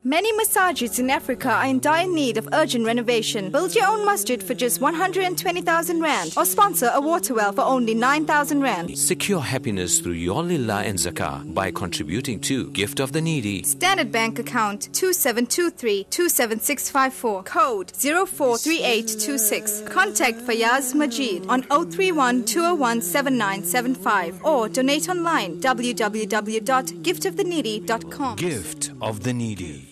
Many masajids in Africa are in dire need of urgent renovation. Build your own masjid for just 120,000 rand or sponsor a water well for only 9,000 rand. Secure happiness through your lillah and zakah by contributing to Gift of the Needy. Standard Bank account 2723-27654, code 043826. Contact Fayaz Majid on 031 201 7975 or donate online www.giftoftheneedy.com. Gift of the Needy.